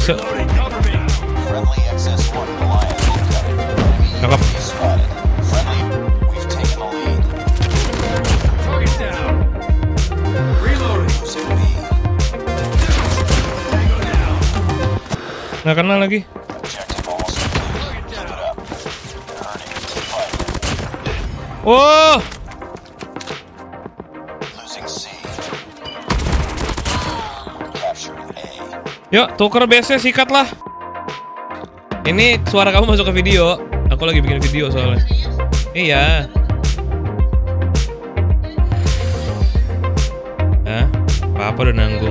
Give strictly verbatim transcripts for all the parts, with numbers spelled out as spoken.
bisa. Cakep. Nggak kena lagi. Oh. Yuk, tuker base-nya, sikat lah. Ini suara kamu masuk ke video. Aku lagi bikin video soalnya. Iya. Hah? Apa udah nanggung.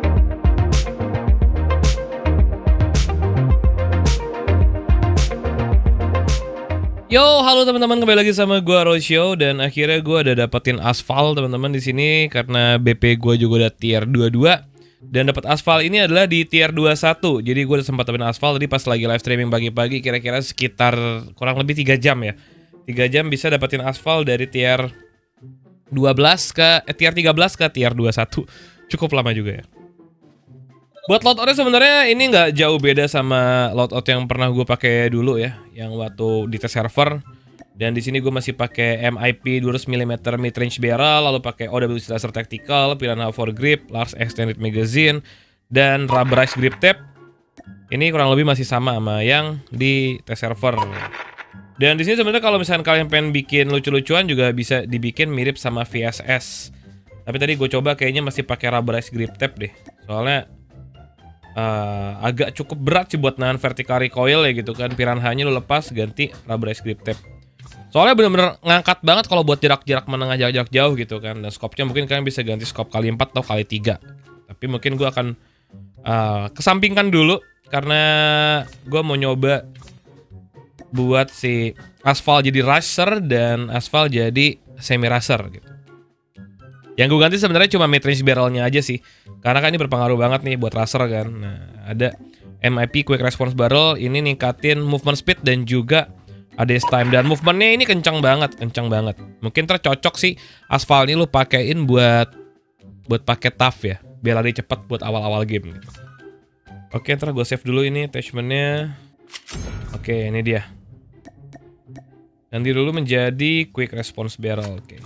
Yo, halo teman-teman, kembali lagi sama gua Rosio dan akhirnya gua udah dapetin aspal teman-teman di sini karena B P gua juga udah tier dua puluh dua dan dapat aspal ini adalah di tier dua puluh satu. Jadi gua udah sempat dapetin aspal tadi pas lagi live streaming pagi-pagi, kira-kira sekitar kurang lebih tiga jam ya. tiga jam bisa dapetin aspal dari tier dua belas ke eh, tier tiga belas ke tier dua puluh satu. Cukup lama juga ya. Buat loadoutnya sebenarnya ini nggak jauh beda sama loadout yang pernah gue pakai dulu ya, yang waktu di test server. Dan di sini gue masih pakai M I P dua ratus milimeter mid-range barrel, lalu pakai O W C laser tactical, Piranha for grip, large extended magazine, dan rubberized grip tape. Ini kurang lebih masih sama sama yang di test server. Dan di sini sebenarnya kalau misalkan kalian pengen bikin lucu-lucuan juga bisa dibikin mirip sama V S S. Tapi tadi gue coba kayaknya masih pakai rubberized grip tape deh, soalnya Uh, agak cukup berat sih buat nahan vertical recoil ya gitu kan. Piranhanya lo lepas ganti rubberized grip tape. Soalnya bener-bener ngangkat banget kalau buat jarak-jarak menengah, jarak-jarak jauh gitu kan. Dan scope-nya mungkin kalian bisa ganti scope kali empat atau kali tiga. Tapi mungkin gue akan uh, kesampingkan dulu karena gue mau nyoba buat si aspal jadi rusher dan aspal jadi semi rusher gitu. Yang gue ganti sebenarnya cuma mid-range barrelnya aja sih. Karena kan ini berpengaruh banget nih buat racer kan. Nah, ada M I P Quick Response Barrel, ini ningkatin movement speed dan juga A D S time. Dan movementnya ini kencang banget, kencang banget. Mungkin tercocok sih aspal ini lu pakein buat buat pakai tough ya, biar lari cepet buat awal-awal game gitu. Oke, ntar gue save dulu ini attachmentnya. Oke, ini dia. Ganti dulu menjadi Quick Response Barrel. Oke.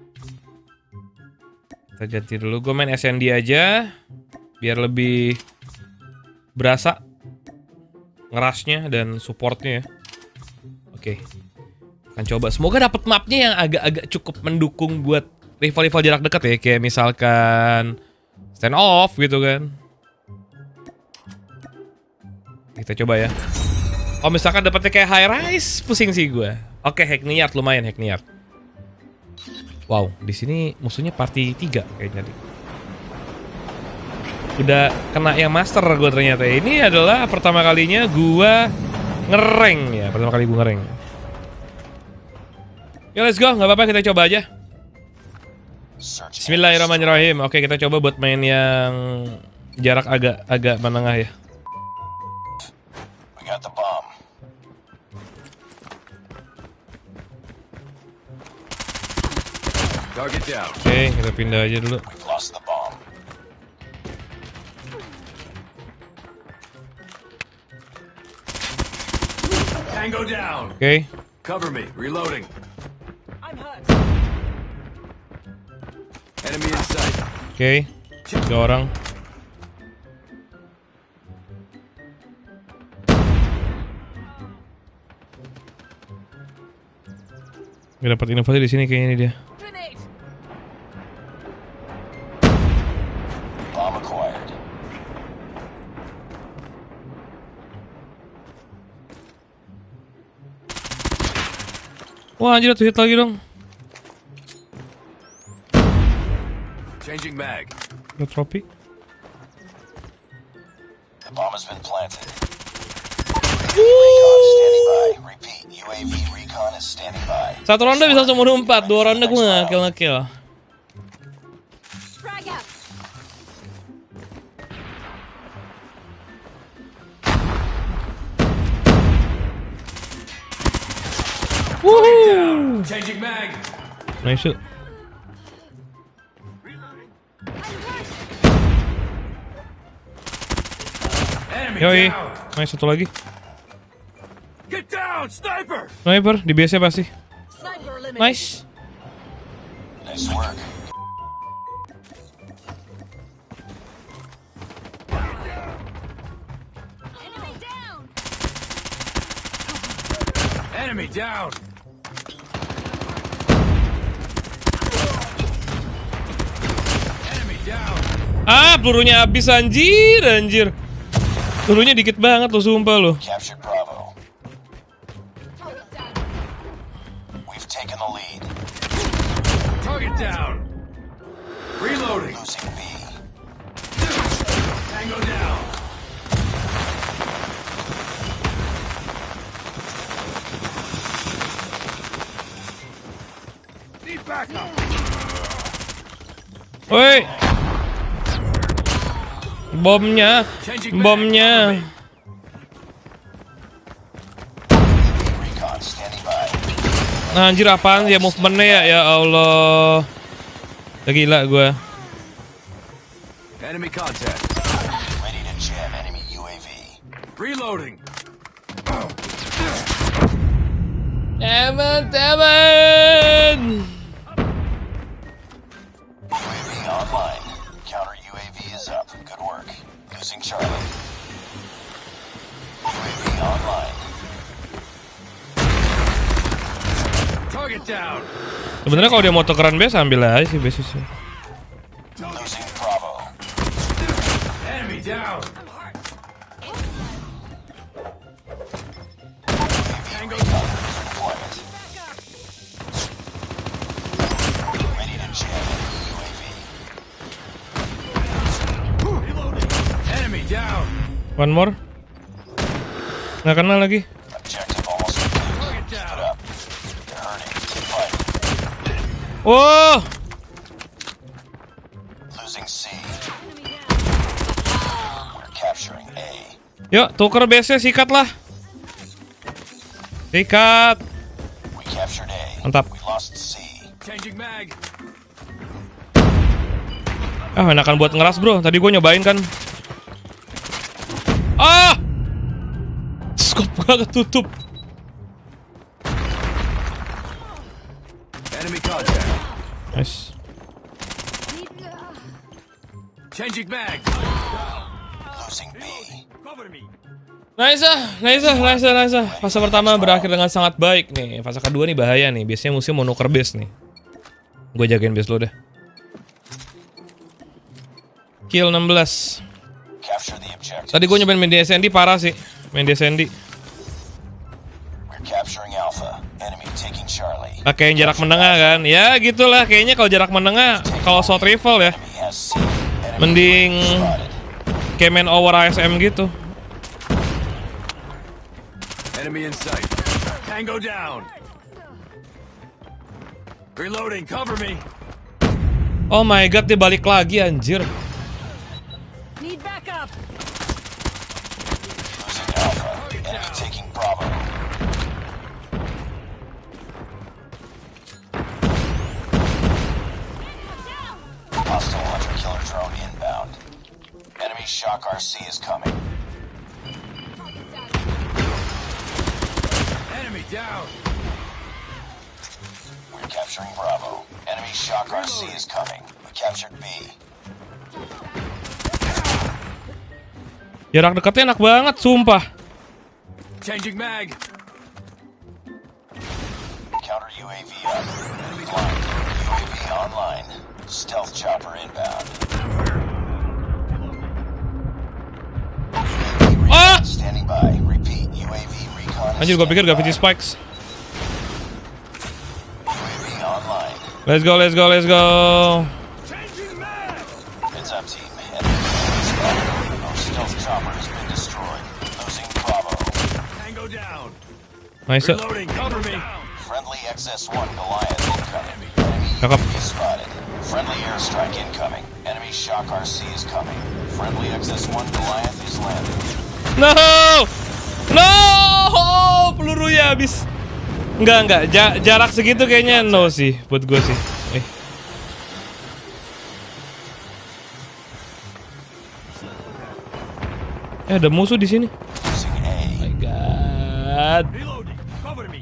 Kita ganti dulu, gue main S N D aja biar lebih berasa ngerasnya dan supportnya ya. Oke, akan coba, semoga dapat mapnya yang agak-agak cukup mendukung buat rival-rival jarak dekat ya, kayak misalkan stand off gitu kan. Kita coba ya. Oh, misalkan dapetnya kayak high rise, pusing sih gue. Oke, Hackneyard lumayan, Hackneyard. Wow, di sini musuhnya party tiga kayaknya tadi. Udah kena yang master gue ternyata. Ini adalah pertama kalinya gue ngereng ya, pertama kali gue ngereng. Ya let's go, nggak apa-apa, kita coba aja. Bismillahirrahmanirrahim. Oke, kita coba buat main yang jarak agak agak menengah ya. Oke, okay, kita pindah aja dulu. Oke. Okay. Cover me. Reloading. Enemy in sight. Oke. Okay. Tiga orang. Gak dapat inovasi di sini kayaknya ini dia. Wah, anjir, tuh hit lagi dong. Changing mag. Ada tropi. The bomb has been planted. U A V recon is standing by. Satu ronde bisa langsung bunuh empat, dua ronde gue nge-kill nge-kill. Woohoo! Changing mag. Nice shoot. Yoi, nice, satu lagi. Get down, sniper! Sniper di base pasti. Nice. Nice work. Enemy down! Enemy down! Ah, pelurunya habis anjir, anjir. Pelurunya dikit banget lo, sumpah lo. Captured Bravo. We've taken the lead. Target down! Reloading! Losing B. Tango down! Need backup! Woi. Bomnya, bomnya. Recon standing by. Nah, anjir apaan ya movementnya ya, ya Allah. Udah gila gue. Enemy contact. Ready to jam enemy U A V. Reloading! Temen, temen. U A V online. Counter U A V is up. Good work. Losing Charlie. U A V online. Target down! Sebenarnya kalau dia mau tukeran base ambil aja sih base sih. Losing Bravo. Enemy down! Tango down. Deployment. Ready to jam enemy U A V. Enemy down! One more. Nggak kenal lagi. Objective almost complete. Target Keep it down! up. You're hurting. Keep fighting. Oh, Losing C. We're capturing A. yuk tuker base-nya, sikat lah. Sikat. We captured A. Mantap. We lost C. Changing mag! Ah, enakan buat ngeras bro. Tadi gue nyobain kan. Ah, scope gua ketutup. Enemy contact! Nice. Changing mag! Losing B. Cover me! Nice ah, nice ah, nice ah, nice ah. Fase pertama berakhir dengan sangat baik nih. Fase kedua nih bahaya nih. Biasanya musuh mau nuker base nih. Gue jagain base lo deh. Kill enam belas. Capture the objective. Tadi gue nyobain main D S N D parah sih. Main D S N D. We're capturing Alpha. Enemy taking Charlie. Pakai yang jarak menengah kan. Ya gitulah kayaknya kalau jarak menengah. Kalau short rifle ya. Enemy has C. Enemy Mending spotted. kayak main over A S M gitu. Enemy in sight. Tango down! Reloading, cover me! Oh my god, dia balik lagi anjir. Need backup. Losing Alpha. Enemy taking Bravo. Hostile hunter killer drone inbound. Enemy shock R C is coming. Enemy down! We're capturing Bravo. Enemy shock R C is coming. We captured B. Jarak dekatnya enak banget, sumpah. Changing mag! Counter U A V up. Blind. U A V online. Stealth chopper inbound. Ah! Standing by. Repeat. U A V recon. is Anjir, gue pikir standing gak by. Spikes. U A V online. Let's go, let's go, let's go. Changing mag! Heads up, team. Enemy spotted. Our stealth chopper has been destroyed. Losing Bravo. Tango down! Nice. Reloading, cover me! Friendly X S one Goliath incoming. Enemy Cakep. U A V spotted. Friendly airstrike incoming. Enemy shock R C is coming. Friendly X S one Goliath is landing. No! No! Pelurunya habis. Enggak, enggak. Ja- jarak segitu kayaknya no sih buat gue sih. Eh. Eh, ada musuh di sini. Using A. My God. Reloading. Cover me.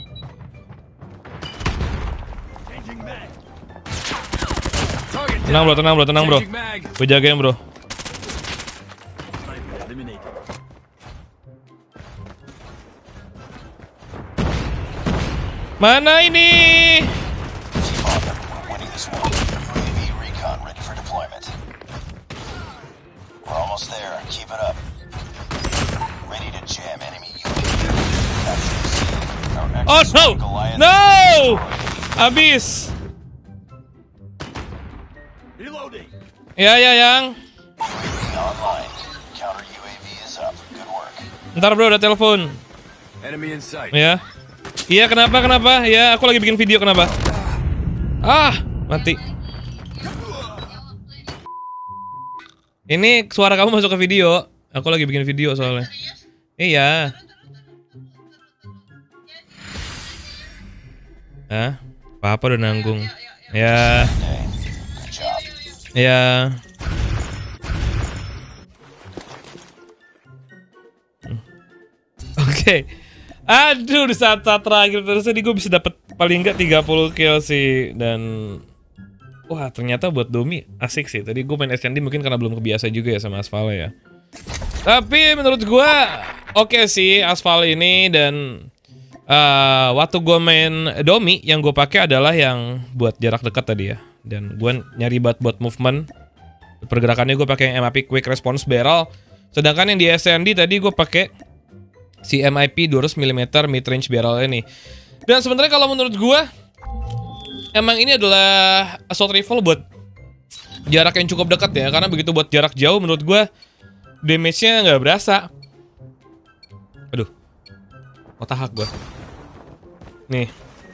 Changing mag. Target Tenang bro, tenang bro, tenang bro. Changing mag. Gue jagain bro. Sniper eliminated. Mana ini? Keep on them. We're winning this one. U A V recon ready for deployment. We're almost there. Keep it up. Ready to jam enemy U A V. Capture the C. Our Oh X no! Goliath No! Habis. Reloading. Ya ya yang. U A V online. Counter U A V is up. Good work. Ntar bro, ada telepon. Enemy in sight. Ya. Iya, kenapa kenapa? Ya, aku lagi bikin video, kenapa? Ah, mati. Ini suara kamu masuk ke video. Aku lagi bikin video soalnya. Iya. Hah? Papa udah nanggung. Ya. Day. Good job. Ya. Hmm. Oke. Aduh, di saat-saat terakhir terus tadi gue bisa dapat paling enggak tiga puluh kill sih. Dan wah, ternyata buat Domi asik sih. Tadi gue main S N D mungkin karena belum kebiasa juga ya sama Aspal ya. Tapi menurut gue oke okay sih Aspal ini. Dan uh, waktu gue main Domi yang gue pakai adalah yang buat jarak dekat tadi ya. Dan gue nyari buat buat movement. Pergerakannya gue pakai yang M A P Quick Response Barrel. Sedangkan yang di S N D tadi gue pakai si M I P dua ratus milimeter mid range barrel ini. Dan sebenarnya kalau menurut gua emang ini adalah assault rifle buat jarak yang cukup dekat ya, karena begitu buat jarak jauh menurut gua damage-nya nggak berasa. Aduh, otak gua. Nih,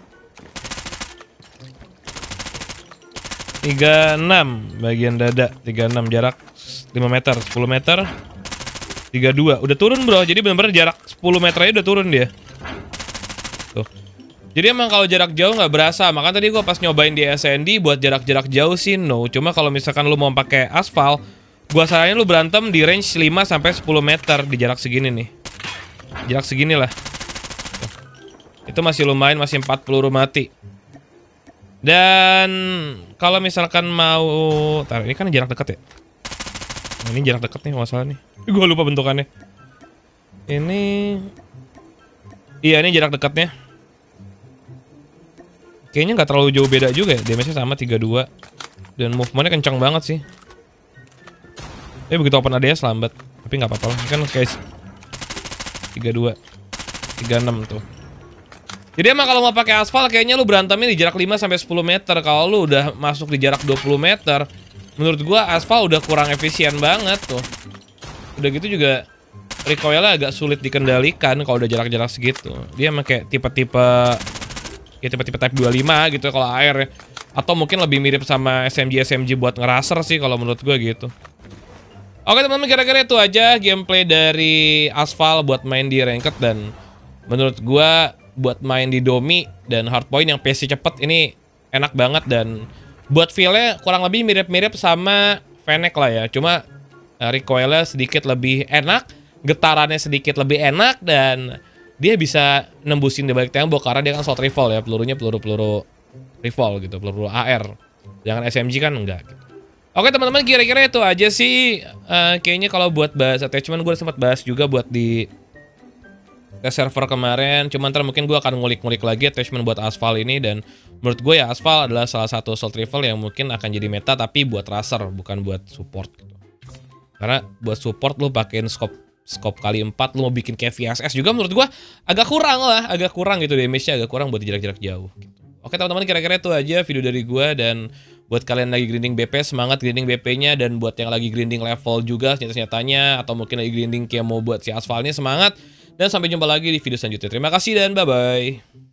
tiga puluh enam bagian dada, tiga puluh enam jarak lima meter, sepuluh meter. tiga puluh dua, udah turun bro, jadi bener-bener jarak sepuluh meter aja udah turun dia. Tuh. Jadi emang kalau jarak jauh nggak berasa, makanya tadi gua pas nyobain di S N D buat jarak-jarak jauh sih no. Cuma kalau misalkan lu mau pakai aspal, gua saranin lu berantem di range lima sampai sepuluh meter di jarak segini nih. Jarak segini lah. Tuh. Itu masih lumayan, masih empat peluru mati. Dan kalau misalkan mau, tar, ini kan jarak dekat ya. Nah, ini jarak dekat nih masalah nih. Gue lupa bentukannya. Ini, iya ini jarak dekatnya. Kayaknya nggak terlalu jauh beda juga ya. Damage-nya sama tiga puluh dua. Dan movementnya kencang banget sih. Tapi begitu open A D S lambat. Tapi nggak apa-apa lah. Kan kayak tiga puluh dua, tiga puluh enam tuh. Jadi emang kalau mau pakai aspal kayaknya lu berantemnya di jarak lima sampai sepuluh meter. Kalau lu udah masuk di jarak dua puluh meter, menurut gua aspal udah kurang efisien banget tuh. Udah gitu juga recoilnya agak sulit dikendalikan kalau udah jarak-jarak segitu. Dia emang kayak tipe-tipe ya tipe-tipe type dua puluh lima gitu kalau A R ya. Atau mungkin lebih mirip sama S M G S M G buat ngeraser sih kalau menurut gua gitu. Oke teman-teman, kira-kira itu aja gameplay dari Aspal buat main di ranked. Dan menurut gua buat main di Domi dan Hardpoint yang P C cepet ini enak banget. Dan buat feel-nya kurang lebih mirip-mirip sama Fennec lah ya. Cuma recoilnya sedikit lebih enak, getarannya sedikit lebih enak, dan dia bisa nembusin di balik tembok karena dia kan assault rifle ya, pelurunya peluru-peluru rifle gitu, peluru A R. Jangan S M G kan enggak gitu. Oke teman-teman, kira-kira itu aja sih. Uh, kayaknya kalau buat bahas attachment gue sempat bahas juga buat di ke server kemarin. Cuman ntar mungkin gue akan ngulik-ngulik lagi attachment buat Aspal ini. Dan menurut gue ya Aspal adalah salah satu assault rifle yang mungkin akan jadi meta, tapi buat racer bukan buat support gitu. Karena buat support lu pakein scope scope kali empat, lu mau bikin kayak V S S juga menurut gua agak kurang lah, agak kurang gitu, damage-nya agak kurang buat jarak-jarak jauh gitu. Oke teman-teman, kira-kira itu aja video dari gua. Dan buat kalian lagi grinding B P, semangat grinding B P-nya. Dan buat yang lagi grinding level juga senjata-senjatanya, atau mungkin lagi grinding kayak mau buat si Aspalnya, semangat. Dan sampai jumpa lagi di video selanjutnya. Terima kasih dan bye-bye.